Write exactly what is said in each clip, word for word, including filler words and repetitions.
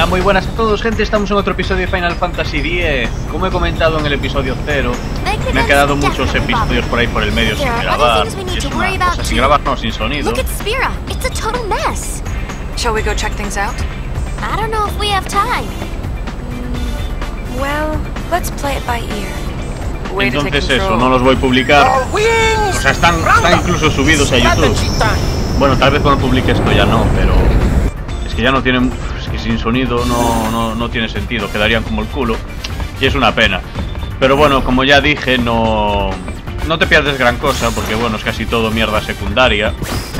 Hola, muy buenas a todos, gente. Estamos en otro episodio de Final Fantasy diez. Como he comentado en el episodio cero, me han quedado muchos episodios por ahí por el medio sin grabar. Y es una cosa, sin grabar, no, sin sonido. Look at Spira. It's a total mess. Shall we go check things out? I don't know if we have time. Well, let's play it by ear. Way to take Entonces eso, control. no los voy a publicar. O sea, están, están incluso subidos a YouTube. Bueno, tal vez cuando publique esto ya no, pero es que ya no tienen, es que sin sonido no, no, no tiene sentido, quedarían como el culo y es una pena. Pero bueno, como ya dije, no, no te pierdes gran cosa porque bueno, es casi todo mierda secundaria.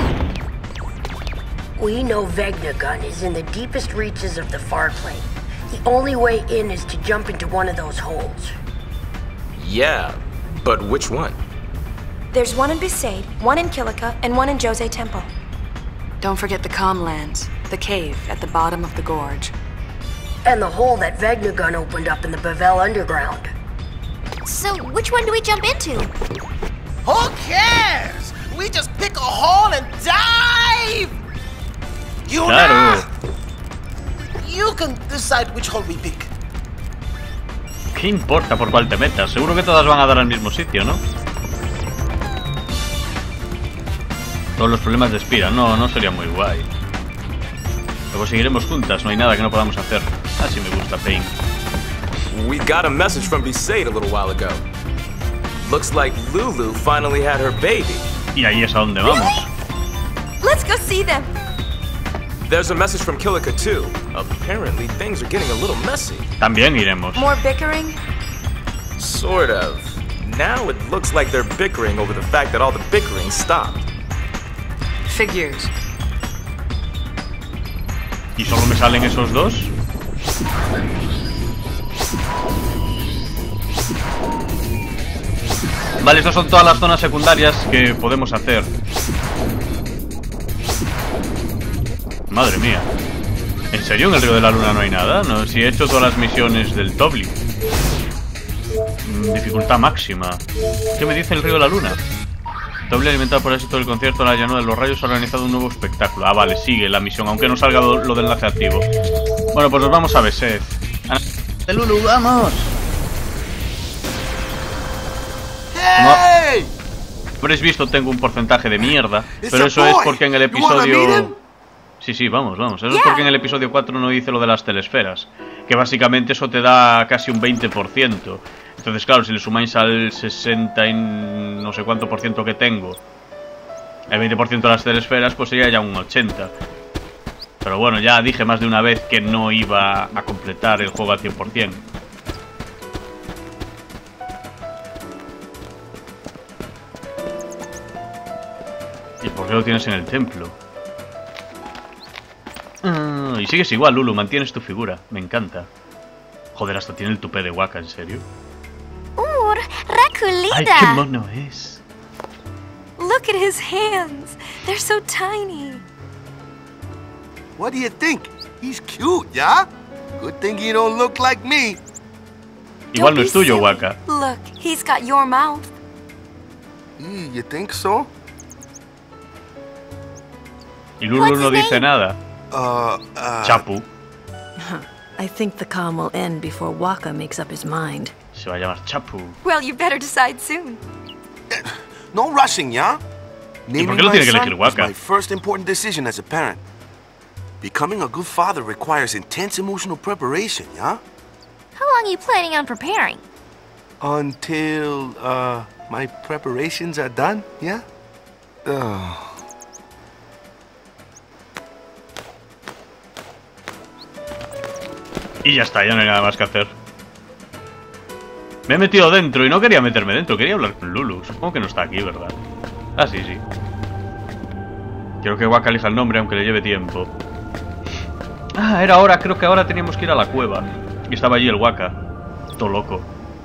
We know Vegnagun is in the deepest reaches of the far plane. The only way in is to jump into one of those holes. Yeah, but which one? There's one in Besaid, one in Kilika, and one in Jose Temple. Don't forget the Calmlands, the cave at the bottom of the gorge. And the hole that Vegnagun opened up in the Bavel underground. So, which one do we jump into? Who cares? We just pick a hole and dive! You Claro. know, you can decide which hole we pick. ¿Qué importa por cuál te metas? Seguro que todas van a dar al mismo sitio, ¿no? Todos los problemas de Spira, no, no sería muy guay. Luego seguiremos juntas, no hay nada que no podamos hacer. Así me gusta, Pain. We got a message from Besaid a little while ago. Looks like Lulu finally had her baby. Y ahí es a donde vamos. Let's go see them. There's a message from Kilika too. Apparently things are getting a little messy. También iremos. More bickering? Sort of. Now it looks like they're bickering over the fact that all the bickering stopped. Figures. ¿Y solo me salen esos dos? Vale, estas son todas las zonas secundarias que podemos hacer. Madre mía. ¿En serio en el Río de la Luna no hay nada? No, si he hecho todas las misiones del Tobli. Mm, dificultad máxima. ¿Qué me dice el Río de la Luna? Tobli, alimentado por éxito del concierto en la llanura de los rayos, ha organizado un nuevo espectáculo. Ah, vale, sigue la misión, aunque no salga lo, lo del enlace activo. Bueno, pues nos vamos a Besaid. ¡De Lulu, vamos! Hey! Como habréis visto, tengo un porcentaje de mierda, pero eso es porque en el episodio... Sí, sí, vamos, vamos. Eso es porque en el episodio cuatro no hice lo de las telesferas, que básicamente eso te da casi un veinte por ciento. Entonces, claro, si le sumáis al sesenta y no sé cuánto por ciento que tengo, el veinte por ciento de las telesferas, pues sería ya un ochenta. Pero bueno, ya dije más de una vez que no iba a completar el juego al cien por ciento. ¿Y por qué lo tienes en el templo? Ah, y sigues igual, Lulu, mantienes tu figura. Me encanta. Joder, hasta tiene el tupé de Wakka, ¿en serio? Ooh, Rakulida. ¡Ay, qué mono es! Look at his hands. They're so tiny. What do you think? He's cute, yeah? Good thing he don't look like me. Igual Don't no be es tuyo, silly. Wakka. Look, he's got your mouth. Eee, you think so? Y Lulu What's no his dice name? nada. Uh, uh... Chapu. I think the calm will end before Wakka makes up his mind. Se va a llamar Chapu. Well, you better decide soon. No rushing, yeah? ¿Y por qué lo tiene que elegir was Wakka? my first important decision as a parent. Becoming a good father requires intense emotional preparation, yeah? How long are you planning on preparing? Until, uh, my preparations are done, yeah? Ugh. Y ya está, ya no hay nada más que hacer. Me he metido dentro y no quería meterme dentro, quería hablar con Lulu. Supongo que no está aquí, ¿verdad? Ah, sí, sí. Quiero que Wakka elija el nombre, aunque le lleve tiempo. Ah, era ahora, creo que ahora teníamos que ir a la cueva. Y estaba allí el Wakka. Todo loco.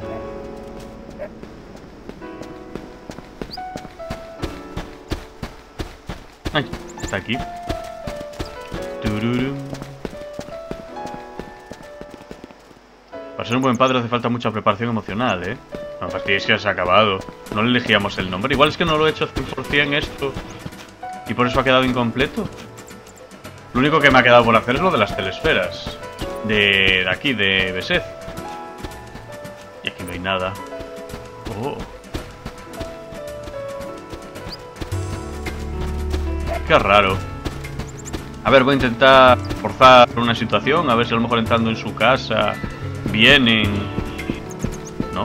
Ay, está aquí. Tururum. Para ser un buen padre hace falta mucha preparación emocional, ¿eh? No fastidies que ya se ha acabado. No le elegíamos el nombre. Igual es que no lo he hecho cien por cien esto. Y por eso ha quedado incompleto. Lo único que me ha quedado por hacer es lo de las telesferas. De, de aquí, de Besed. Y aquí no hay nada. Oh. Qué raro. A ver, voy a intentar forzar una situación. A ver si a lo mejor entrando en su casa vienen... ¿No?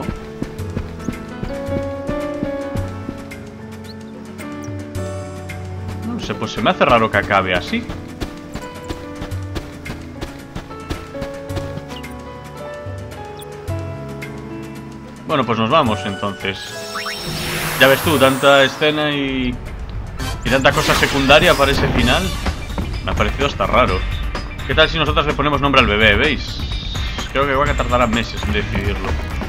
No sé, pues se me hace raro que acabe así. Bueno, pues nos vamos entonces. Ya ves tú, tanta escena y... y tanta cosa secundaria para ese final. Me ha parecido hasta raro. ¿Qué tal si nosotras le ponemos nombre al bebé? ¿Veis? Creo que igual que tardará meses en decidirlo.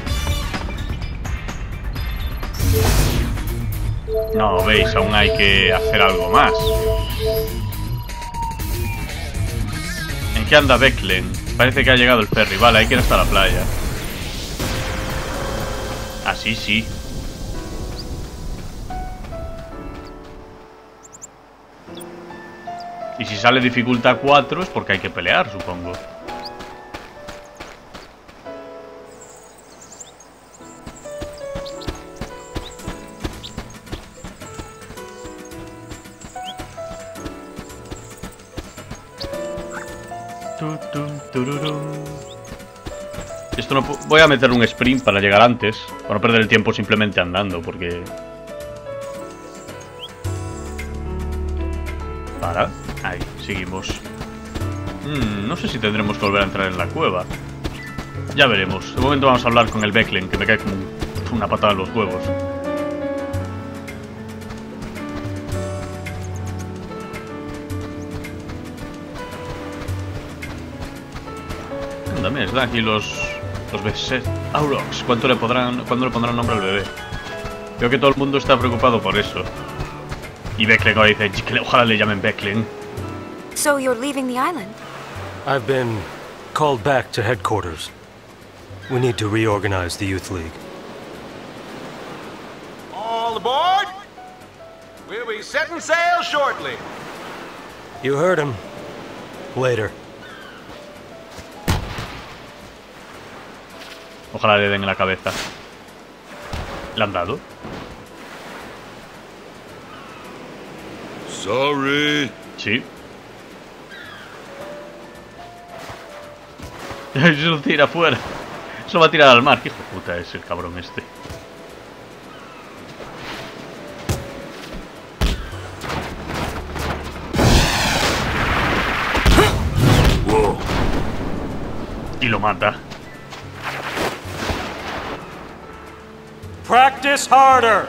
No, veis, aún hay que hacer algo más. ¿En qué anda Becklen? Parece que ha llegado el ferry. Vale, hay que ir hasta la playa. Así sí. Y si sale dificultad cuatro es porque hay que pelear, supongo. Esto no... Voy a meter un sprint para llegar antes, para no perder el tiempo simplemente andando, porque... Para... Ahí, seguimos. Mm, no sé si tendremos que volver a entrar en la cueva. Ya veremos. De momento vamos a hablar con el Becklen, que me cae como una patada en los huevos. Ándame, es aquí los... Los Besed Aurochs. ¿Cuánto le podrán, ¿Cuándo le pondrán nombre al bebé? Creo que todo el mundo está preocupado por eso. Y Becklen ahora dice que ojalá le llamen Becklen. So you're leaving the island? I've been called back to headquarters. We need to reorganize the Youth League. All aboard! We'll be setting sail shortly. You heard him. Later. Ojalá le den en la cabeza. ¿Le han dado? Sorry. Sí. Se lo tira afuera. Se lo va a tirar al mar. ¿Qué hijo de puta es el cabrón este? Wow. Y lo mata. Practice harder.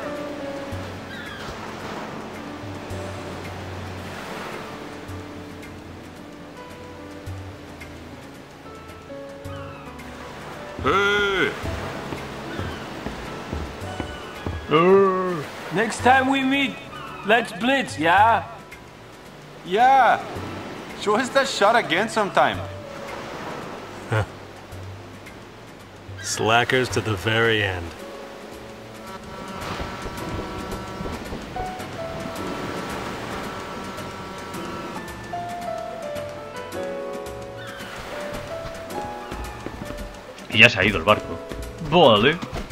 Hey. Uh. Next time we meet, let's blitz, yeah? Yeah. Show us that shot again sometime. Slackers to the very end. Y ya se ha ido el barco. Vale.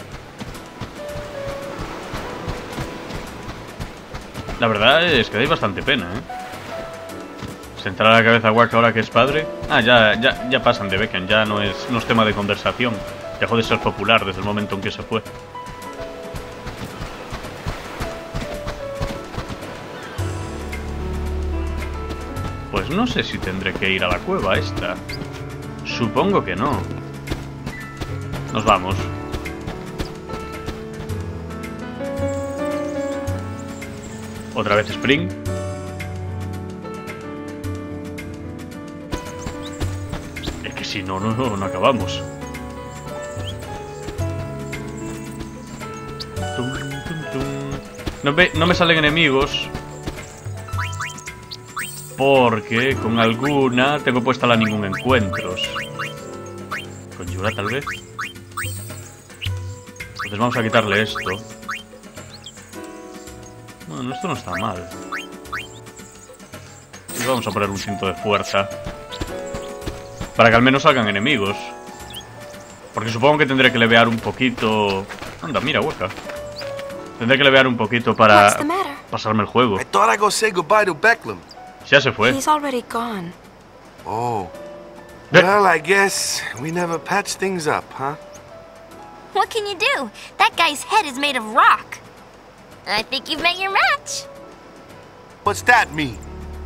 La verdad es que dais bastante pena, ¿eh? Se entrará a la cabeza a Wack ahora que es padre. Ah, ya, ya, ya pasan de Becklen. Ya no es, no es tema de conversación. Dejó de ser popular desde el momento en que se fue. Pues no sé si tendré que ir a la cueva esta. Supongo que no. Nos vamos. Otra vez Spring. Es que si no, no, no acabamos. Tum, tum, tum. No, me, no me salen enemigos porque con alguna tengo puesta la ningún encuentros. Con Yura tal vez. Entonces vamos a quitarle esto. Bueno, esto no está mal. Y vamos a poner un cinto de fuerza. Para que al menos salgan enemigos. Porque supongo que tendré que levear un poquito... Anda, mira, hueca. Tendré que levear un poquito para pasarme el juego. I thought I'd go say goodbye to Becklem. Ya se fue. He's already gone. Oh. Well, I guess we never patched things up, huh? What can you do? That guy's head is made of rock. I think you've met your match. What's that mean?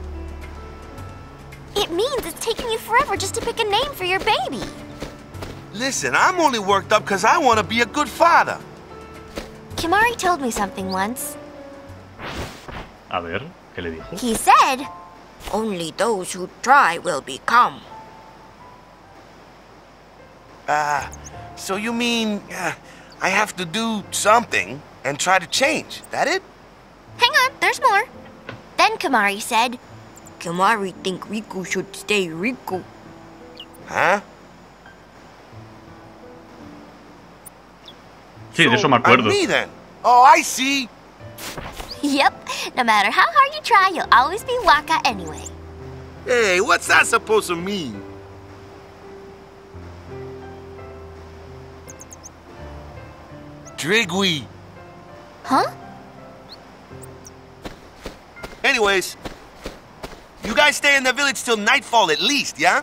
It means it's taking you forever just to pick a name for your baby. Listen, I'm only worked up because I want to be a good father. Kimari told me something once. A ver, ¿qué le dijo? He said, only those who try will become. Ah, uh, so you mean uh, I have to do something and try to change, that it? Hang on, there's more. Then Kimari said, Kimari think Riku should stay Riku. Huh? Sí, de eso me acuerdo. Me then. Oh, I see. Yep. No matter how hard you try, you'll always be Waka anyway. Hey, what's that supposed to mean? Drigui. Huh? Anyways, you guys stay in the village till nightfall at least, yeah?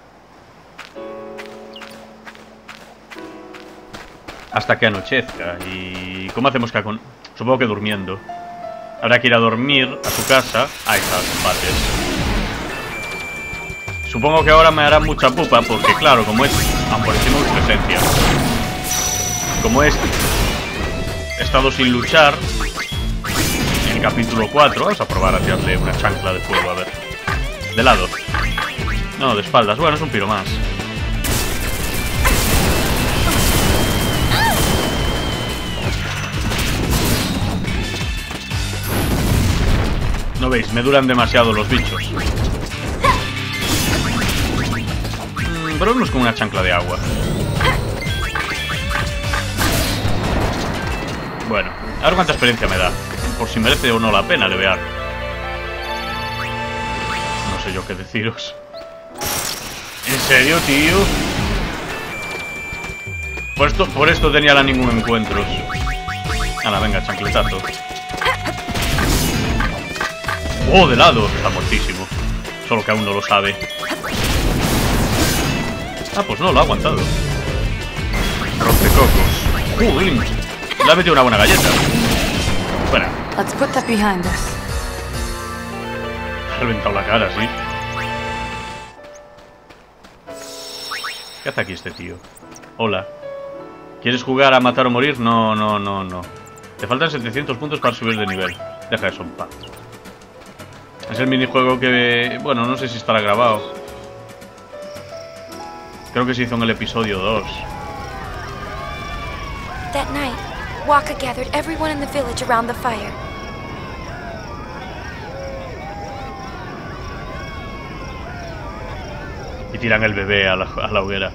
Hasta que anochezca. ¿Y cómo hacemos que con...? Supongo que durmiendo. Habrá que ir a dormir a su casa. Ahí está, combates. Supongo que ahora me hará mucha pupa porque, claro, como es... Ah, por encima de presencia. Como es... He estado sin luchar en el capítulo cuatro. Vamos a probar a tirarle una chancla de fuego, a ver. De lado. No, de espaldas. Bueno, es un piro más. No veis, me duran demasiado los bichos. Mm, pero unos con una chancla de agua. Bueno, a ver cuánta experiencia me da. Por si merece o no la pena levear. No sé yo qué deciros. ¿En serio, tío? Por esto, por esto tenía la ningún encuentro. Hala, venga, chancletazo. ¡Oh, de lado! Está muertísimo. Solo que aún no lo sabe. Ah, pues no, lo ha aguantado. Rompecocos. ¡Joder! Le ha metido una buena galleta. Fuera. Let's put that behind us. Ha reventado la cara, sí. ¿Qué hace aquí este tío? Hola. ¿Quieres jugar a matar o morir? No, no, no, no. Te faltan setecientos puntos para subir de nivel. Deja eso en paz. Es el minijuego que... Bueno, no sé si estará grabado. Creo que se hizo en el episodio dos. That night, Waka gathered everyone in the village around the fire. Y tiran el bebé a la, a la hoguera.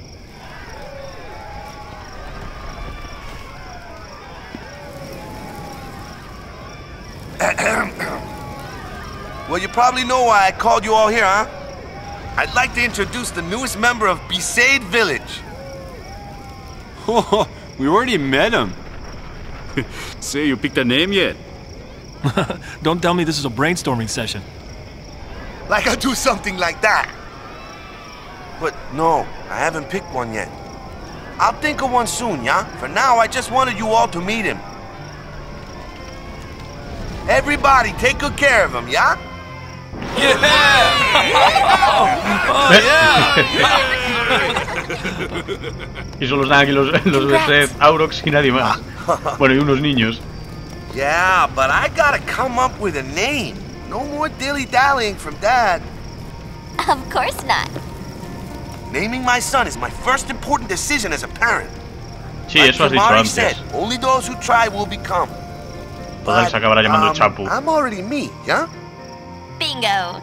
Well, you probably know why I called you all here, huh? I'd like to introduce the newest member of Besaid Village. Oh, we already met him. Say, you picked a name yet? Don't tell me this is a brainstorming session. Like I'll do something like that. But no, I haven't picked one yet. I'll think of one soon, yeah? For now, I just wanted you all to meet him. Everybody, take good care of him, yeah? Yeah! Oh, yeah! Y solo están aquí los, los Besaid, Aurochs y nadie más. Bueno, y unos niños. Yeah, but I gotta come up with a name. No more dilly-dallying from Dad. Of course not. Naming my son is my first important decision as a parent. Sí, eso has dicho antes. Said, only those who try will become. Total, se acabará llamando um, Chapu. I'm already me, yeah? Bingo.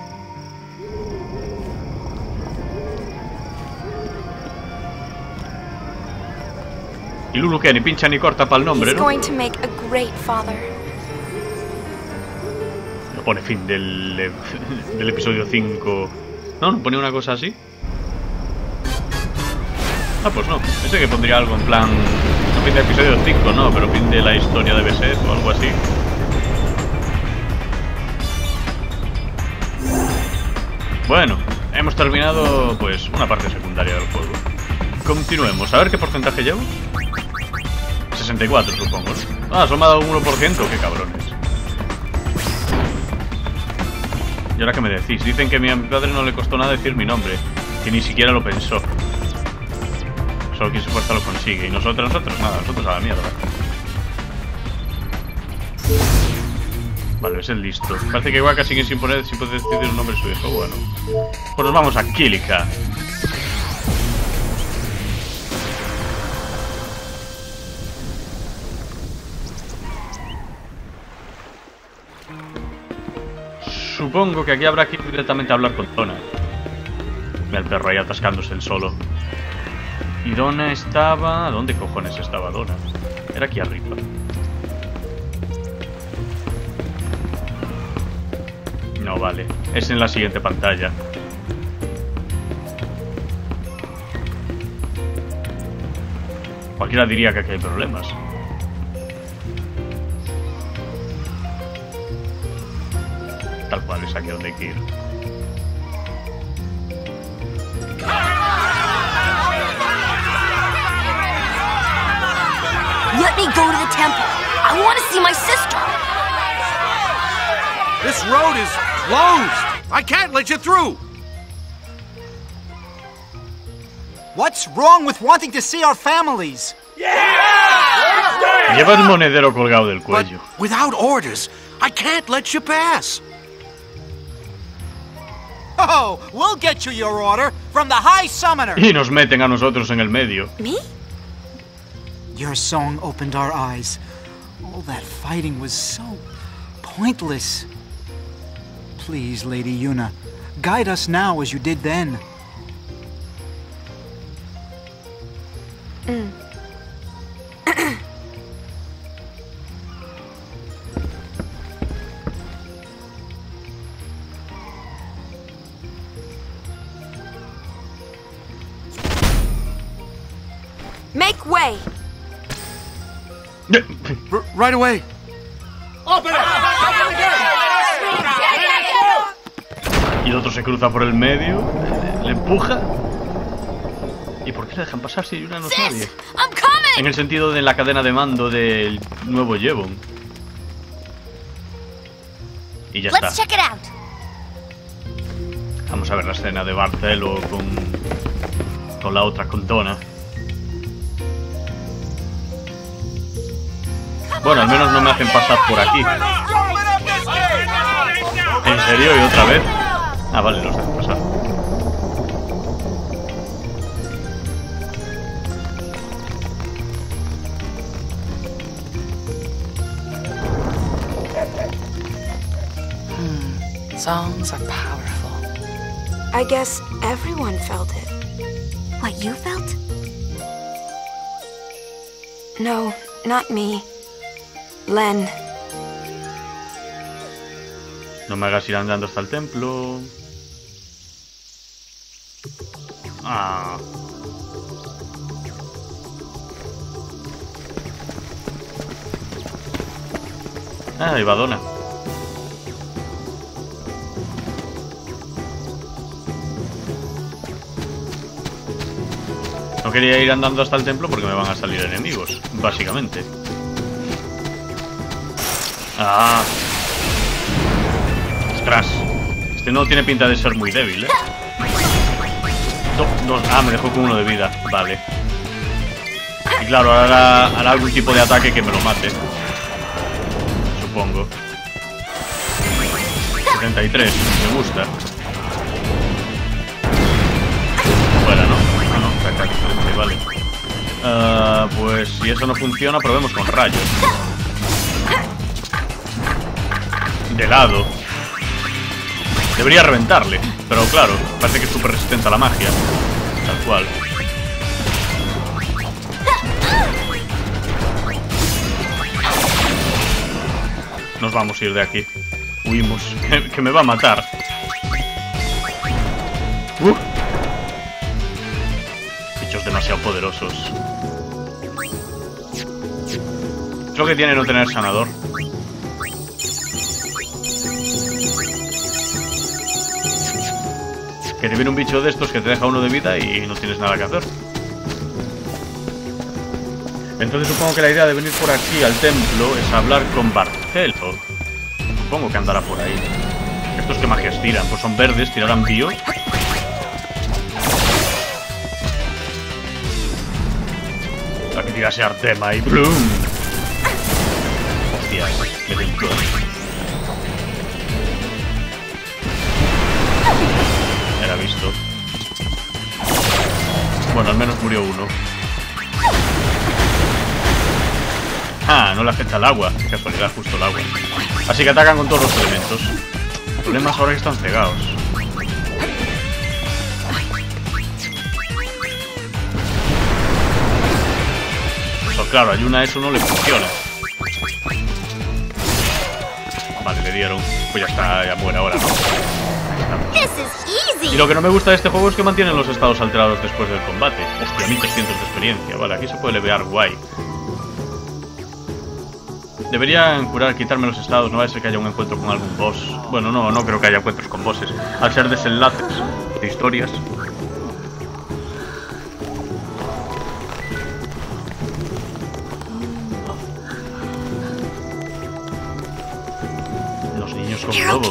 Y Lulu que ni pincha ni corta para el nombre, He's ¿no? going to make a great father. No pone fin del, del episodio cinco. ¿No? ¿No pone una cosa así? Ah, pues no. Pensé que pondría algo en plan... No fin de episodio cinco, no, pero fin de la historia debe ser o algo así. Bueno, hemos terminado pues una parte secundaria del juego. Continuemos. A ver qué porcentaje llevo. sesenta y cuatro, supongo, ¿no? Ah, solo me ha dado un uno por ciento. Qué cabrones. ¿Y ahora qué me decís? Dicen que a mi padre no le costó nada decir mi nombre. Que ni siquiera lo pensó. Solo quien se esfuerza lo consigue. Y nosotros, nosotros, nada, nosotros a la mierda. Vale, es el listo. Parece que Wakka sigue sin poner, sin poder decidir un nombre su hijo. Bueno, pues nos vamos a Kilika. Supongo que aquí habrá que ir directamente a hablar con Donna. Mira el perro ahí atascándose el solo. Y Donna estaba... ¿Dónde cojones estaba Donna? Era aquí arriba. No, vale. Es en la siguiente pantalla. Cualquiera diría que aquí hay problemas. Tal cual, es aquí donde hay que ir. Let me go to the temple. I want to see my sister. This road is closed. I can't let you through. What's wrong with wanting to see our families? Lleva el monedero colgado del cuello. But without orders, I can't let you pass. Oh, we'll get you your order from the High Summoner. Y nos meten a nosotros en el medio. Me? Your song opened our eyes. All that fighting was so pointless. Please, Lady Yuna, guide us now as you did then. Mm. Make way. R right away. Open it. Y el otro se cruza por el medio, le empuja. ¿Y por qué le dejan pasar si Yuna no es nadie? En el sentido de la cadena de mando del nuevo Yevon. Y ya está. Vamos a ver la escena de Barcelo con, con la otra, con Donna. Bueno, al menos no me hacen pasar por aquí. ¿En serio? ¿Y otra vez? Ah, vale, los dejo pasar. Hmm. Songs are powerful. I guess everyone felt it. What you felt? No, not me. Len. No me hagas ir andando hasta el templo. Ah. Ah, ahí va Donna. No quería ir andando hasta el templo porque me van a salir enemigos, básicamente. Ah. Ostras. Este no tiene pinta de ser muy débil, ¿eh? Do, dos. Ah, me dejó con uno de vida. Vale. Y claro, ahora hará, hará algún tipo de ataque que me lo mate. Supongo. setenta y tres. Me gusta. Fuera, ¿no? Ah, no. Saca diferente, vale. Uh, pues si eso no funciona, probemos con rayos. De lado. Debería reventarle, pero claro, parece que es súper resistente a la magia. Tal cual. Nos vamos a ir de aquí. Huimos. Que me va a matar. Uh. bichos demasiado poderosos. Es lo que tiene no tener sanador. Que te viene un bicho de estos que te deja uno de vida y no tienes nada que hacer. Entonces supongo que la idea de venir por aquí al templo es hablar con Barcelo. Supongo que andará por ahí. ¿Estos qué magias tiran? Pues son verdes, tirarán bio. La que tirase Artema y ¡bloom! Hostia, me den todo. Era visto. Bueno, al menos murió uno. Ah, no le afecta el agua. Qué casualidad, justo el agua. Así que atacan con todos los elementos. El problema es ahora que están cegados. Pues claro, a Yuna eso no le funciona. Vale, le dieron. Pues ya está, ya muere ahora, ¿no? Y lo que no me gusta de este juego es que mantienen los estados alterados después del combate. Hostia, mil trescientos de experiencia. Vale, aquí se puede levear guay. Deberían curar, quitarme los estados. No va a ser que haya un encuentro con algún boss. Bueno, no, no creo que haya encuentros con bosses. Al ser desenlaces de historias. Los niños son lobos.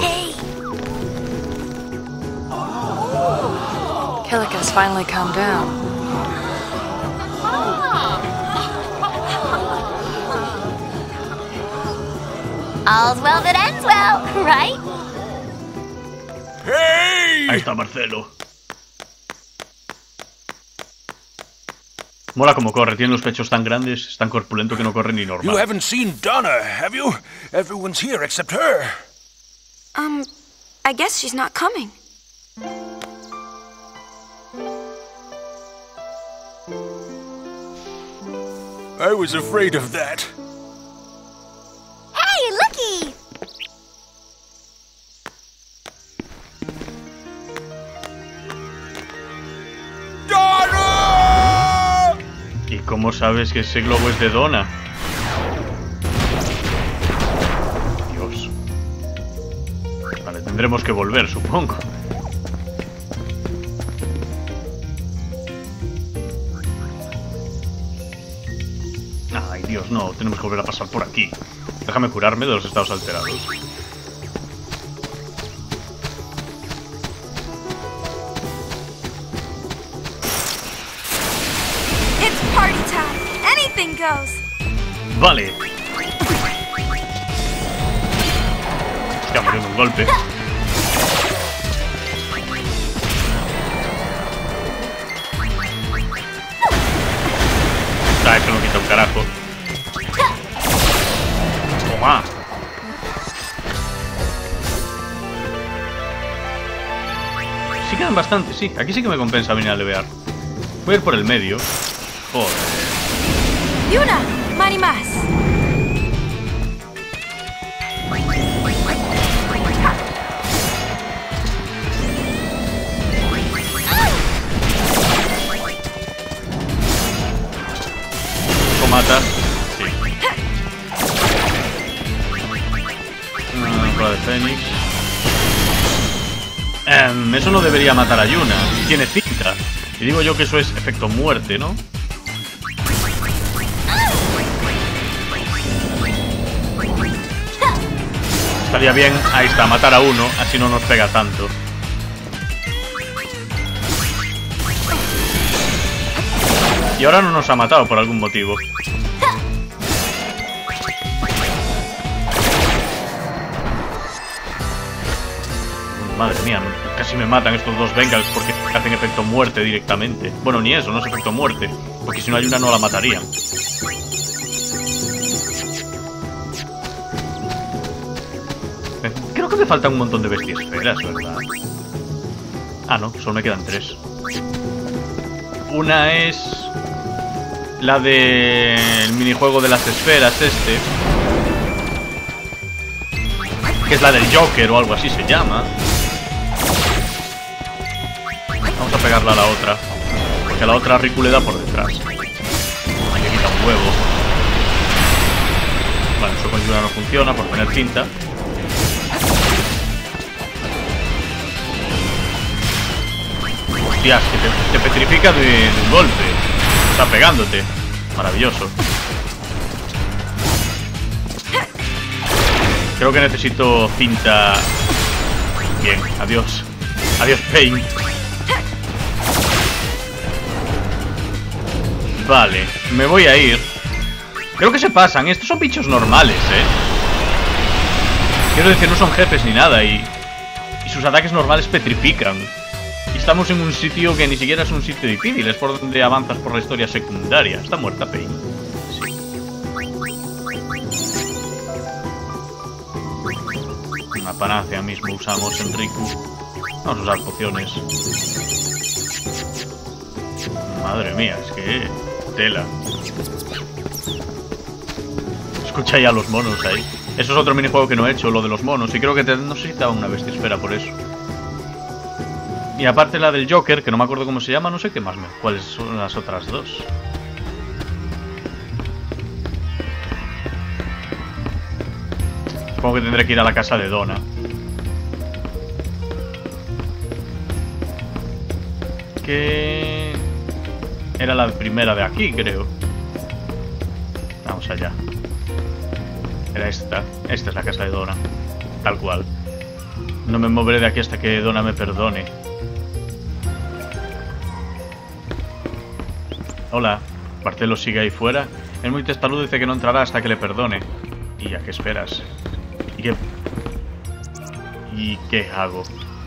Killica's finally calmed down. All's well that ends well, right? ¡Hey! Ahí está Marcelo. Mola como corre, tiene los pechos tan grandes, es tan corpulento que no corre ni normal. You haven't seen Donna, have you? Everyone's here except her. Um, I guess she's not coming. I was afraid of that. Hey, looky! ¡Donna! ¿Y cómo sabes que ese globo es de Donna? Dios. Vale, tendremos que volver, supongo. Ay, Dios, no. Tenemos que volver a pasar por aquí. Déjame curarme de los estados alterados. It's party time. Anything goes. Vale. Hostia, murió de un golpe. Ah, eso no quita un carajo. Toma. Sí quedan bastante, sí. Aquí sí que me compensa venir a levear. Voy a ir por el medio. Joder. Yuna, Marimas. Mata. Sí. Una cola de Fénix. Um, eso no debería matar a Yuna. Tiene cinta. Y digo yo que eso es efecto muerte, ¿no? Estaría bien, ahí está, matar a uno. Así no nos pega tanto. Y ahora no nos ha matado por algún motivo. Madre mía, casi me matan estos dos Bengals porque hacen efecto muerte directamente. Bueno, ni eso, no es efecto muerte. Porque si no hay una no la matarían. Creo que me faltan un montón de bestiesferas, ¿verdad? Ah, no, solo me quedan tres. Una es la del minijuego de las esferas este, que es la del Joker o algo así se llama. Vamos a pegarla a la otra. Porque a la otra Riku le da por detrás. Le quita un huevo. Vale, eso con Yuna no funciona por poner cinta. Hostias, que te, te petrifica de, de un golpe. Está pegándote. Maravilloso. Creo que necesito cinta. Bien, adiós. Adiós, Pain. Vale, me voy a ir. Creo que se pasan. Estos son bichos normales, eh. Quiero decir, no son jefes ni nada. Y, y sus ataques normales petrifican. Y estamos en un sitio que ni siquiera es un sitio difícil. Es por donde avanzas por la historia secundaria. Está muerta Pain. Una panacea mismo usamos en Riku. Vamos a usar pociones. Madre mía, es que... tela. Escucha ya los monos ahí. Eso es otro minijuego que no he hecho, lo de los monos. Y creo que te... no sé si te da una bestia esfera por eso. Y aparte la del Joker, que no me acuerdo cómo se llama, no sé qué más me... ¿Cuáles son las otras dos? Supongo que tendré que ir a la casa de Donna. Que... era la primera de aquí, creo. Vamos allá. Era esta. Esta es la casa de Donna. Tal cual. No me moveré de aquí hasta que Donna me perdone. Hola. Bartelo sigue ahí fuera. El muy testarudo dice que no entrará hasta que le perdone. ¿Y a qué esperas? ¿Y qué... ¿Y qué hago?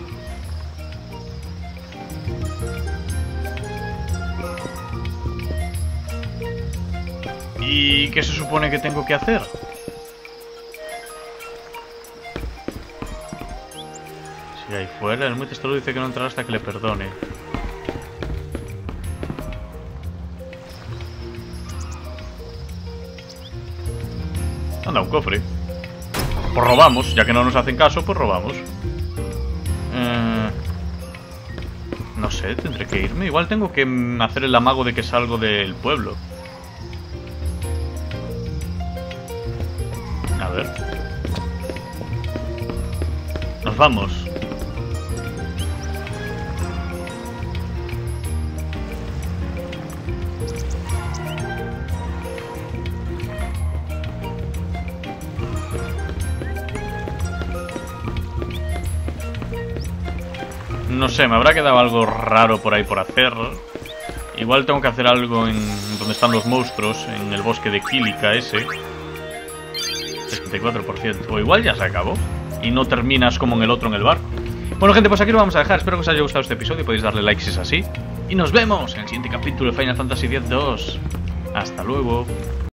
¿Y qué se supone que tengo que hacer? Si ahí fuera, el muy testarudo dice que no entrará hasta que le perdone. Anda, un cofre. Pues robamos, ya que no nos hacen caso, pues robamos. Eh... No sé, tendré que irme. Igual tengo que hacer el amago de que salgo del pueblo. A ver. Nos vamos. No sé, me habrá quedado algo raro por ahí por hacer. Igual tengo que hacer algo en donde están los monstruos, en el bosque de Kílica ese. sesenta y cuatro por ciento. O igual ya se acabó y no terminas como en el otro en el barco. Bueno, gente, pues aquí lo vamos a dejar. Espero que os haya gustado este episodio. Podéis darle like si es así. Y nos vemos en el siguiente capítulo de Final Fantasy X dos. Hasta luego.